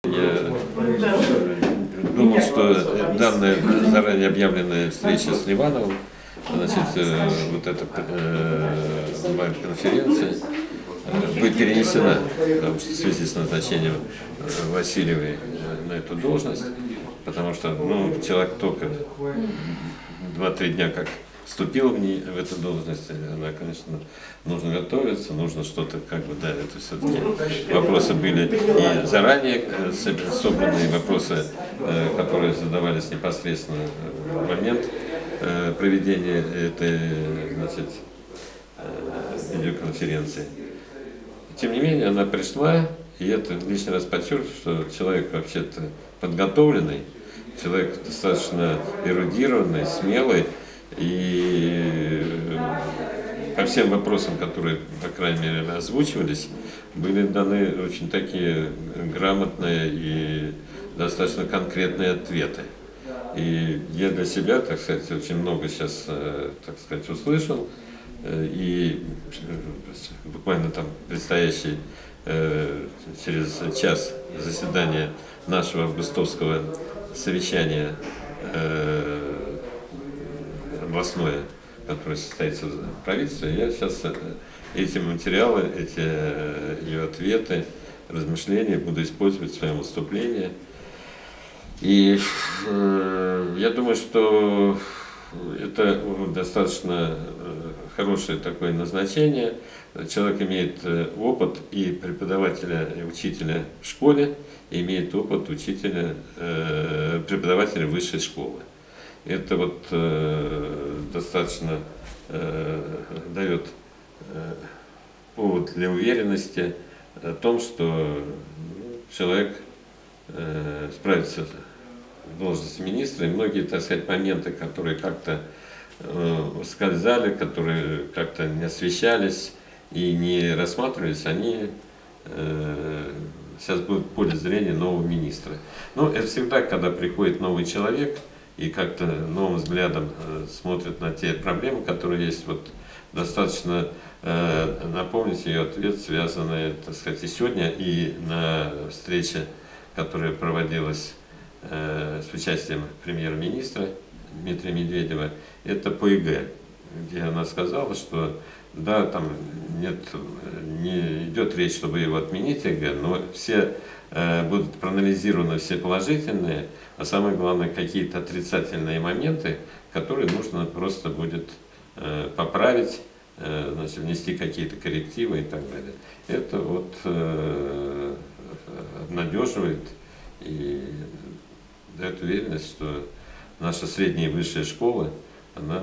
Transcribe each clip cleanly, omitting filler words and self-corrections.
Я думал, что данная заранее объявленная встреча с Ливановым, значит, вот эта конференция будет перенесена, потому что в связи с назначением Васильевой на эту должность, потому что человек только 2-3 дня как вступил в эту должность, она, конечно, нужно готовиться, нужно что-то, это все-таки вопросы были и заранее собранные, вопросы, которые задавались непосредственно в момент проведения этой, видеоконференции. Тем не менее, она пришла, и это лишний раз подчеркиваю, что человек вообще-то подготовленный, человек достаточно эрудированный, смелый, и по всем вопросам, которые, по крайней мере, озвучивались, были даны очень такие грамотные и достаточно конкретные ответы. И я для себя, так сказать, очень много сейчас, так сказать, услышал, и буквально там предстоящий через час заседания нашего августовского совещания областное, которое состоится в правительстве, я сейчас эти материалы, эти ее ответы, размышления буду использовать в своем выступлении. И я думаю, что это достаточно хорошее такое назначение. Человек имеет опыт и преподавателя, и учителя в школе, и имеет опыт преподавателя высшей школы. Это вот достаточно дает повод для уверенности о том, что человек справится в должности министра, и многие, так сказать, моменты, которые как-то ускользали, которые как-то не освещались и не рассматривались, они сейчас будут в поле зрения нового министра. Но это всегда, когда приходит новый человек и как-то новым взглядом смотрит на те проблемы, которые есть. Вот достаточно напомнить ее ответ, связанный, так сказать, и сегодня, и на встрече, которая проводилась с участием премьер-министра Дмитрия Медведева, это по ЕГЭ, где она сказала, что да, там не идет речь, чтобы его отменить ЕГЭ, но все будут проанализированы все положительные, а самое главное, какие-то отрицательные моменты, которые нужно просто будет поправить, внести какие-то коррективы и так далее. Это вот обнадеживает и дает уверенность, что наша средняя и высшая школа, она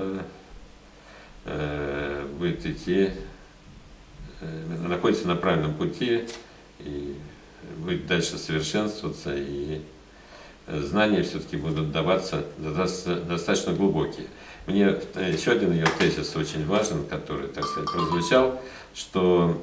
будет идти, находится на правильном пути и будет дальше совершенствоваться, и знания все-таки будут даваться достаточно глубокие. Мне еще один ее тезис очень важен, который, так сказать, прозвучал, что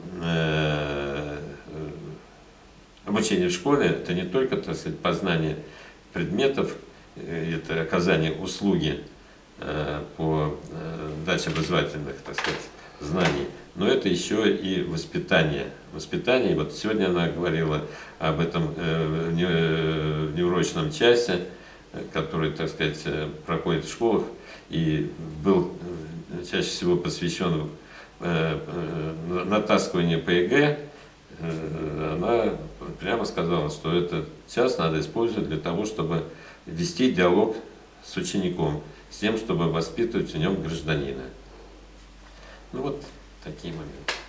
обучение в школе – это не только, так сказать, познание предметов, это оказание услуги по даче образовательных, так сказать, знаний, но это еще и воспитание. Воспитание, вот сегодня она говорила об этом в неурочном часе, который, так сказать, проходит в школах, и был чаще всего посвящен натаскиванию по ЕГЭ. Она прямо сказала, что этот час надо использовать для того, чтобы вести диалог с учеником, с тем, чтобы воспитывать в нем гражданина. Ну вот такие моменты.